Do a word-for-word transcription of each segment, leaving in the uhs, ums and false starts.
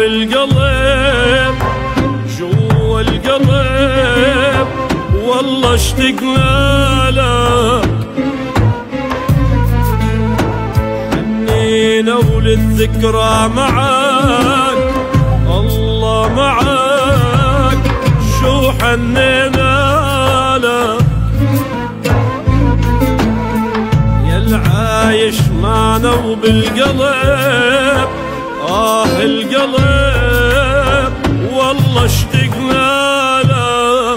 القلب جوا القلب والله اشتقنا له، حنينا وللذكرى معاك الله معاك شو حنينا له، يا العايش معنا وبالقلب آه القلب والله اشتقنا له،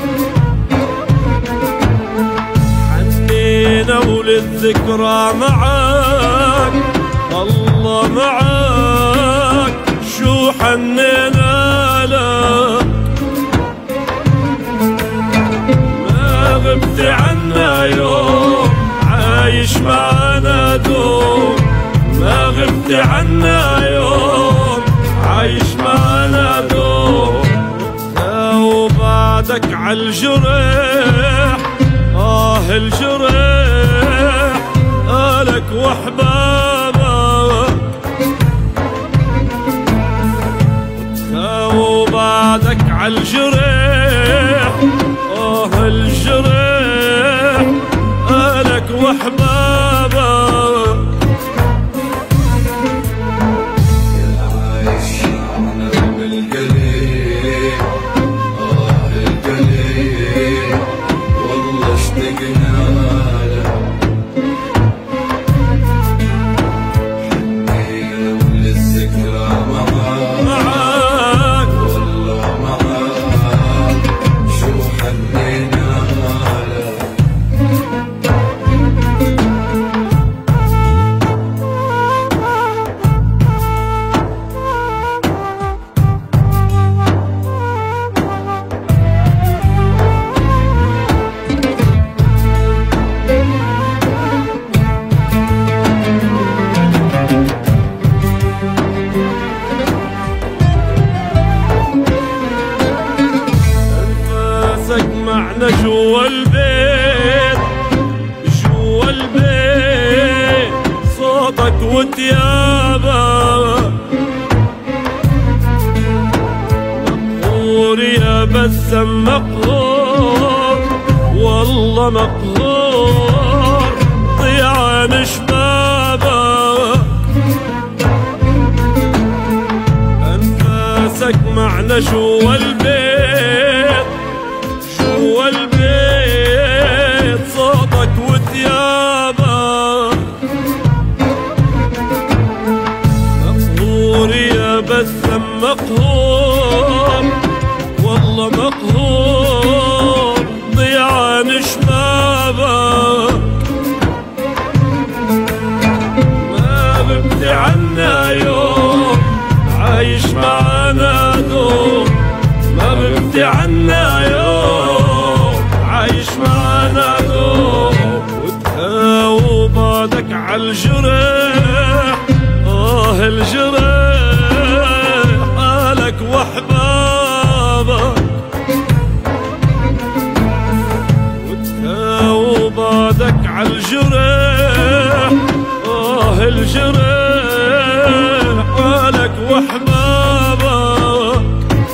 حنينا وللذكرى معاك الله معاك شو حنينا له، ما غبت عنا يوم عايش معنا دوم، ما غبت عنا يوم عايش معنا دوم، وبعدك عالجرح آه الجرح آلك وحبابك، وبعدك عالجرح آه الجرح آلك وحبابك، معنا جوا البيت جوا البيت صوتك وتيابك، مقهور يا بسم مقهور والله مقهور ضيعان شبابك، أنفاسك معنا جوا البيت جوا البيت صوتك وثيابك، مقهور يا بسم مقهور والله مقهور ضيعان شبابك، ما غبت عنا يوم عايش معنا دوم، ما غبت عنا يوم عايش معنا دوم، وبعدك عالجرح آه الجرح آلك وحبابك، وبعدك عالجرح آه الجرح آلك وحبابك،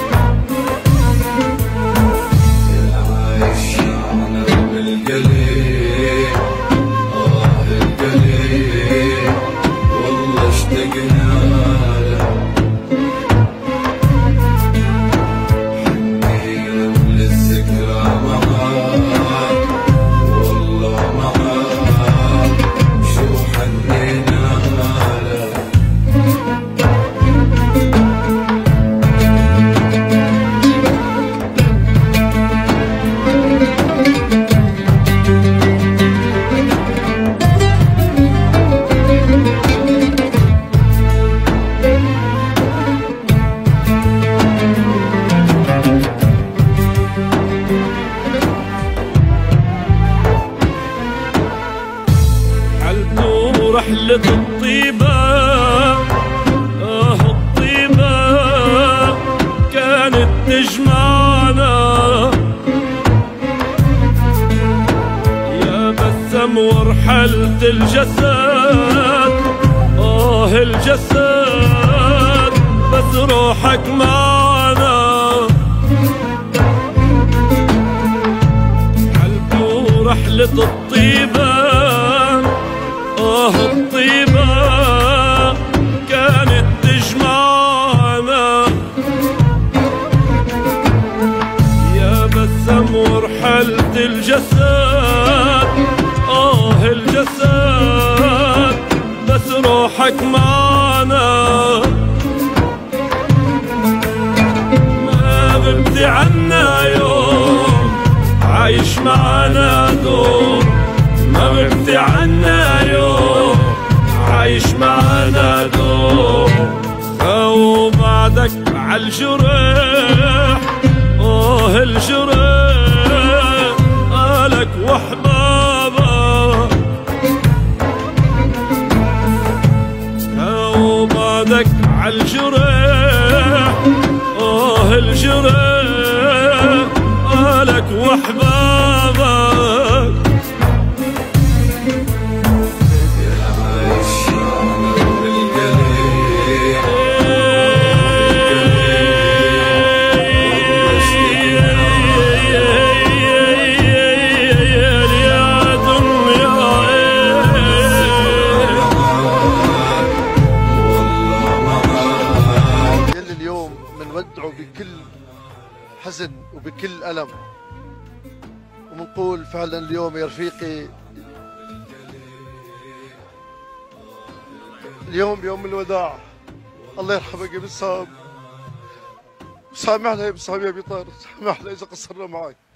رحلة الطيبة آه الطيبة كانت تجمعنا، يا بسم ورحلت الجسد آه الجسد بس بس روحك معنا. حلبوا رحلة الطيبة، آه الطيبة كانت تجمعنا. يا بسم ورحلة الجسد، آه الجسد بس روحك معنا. ما غبت عنا يوم، عايش معنا دور. ما غبت عنا يوم، عايش معنا دور. وبعدك عالجرح، آه الجرح قالك وحبابك. وبعدك عالجرح، آه الجرح قالك وحبابك. بنودعه بكل حزن وبكل ألم، وبنقول فعلا اليوم يا رفيقي، اليوم يوم الوداع. الله يرحمك يا بسام، وسامحنا يا بسام يا ابي طارق، سامحنا إذا قصرنا معك.